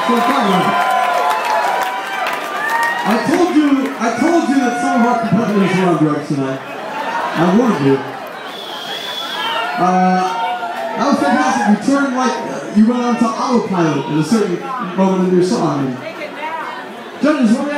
So finally, I told you that some of our competitors were on drugs tonight. I warned you. That was fantastic. You turned like you went on to autopilot at a certain moment in your song. Judges, what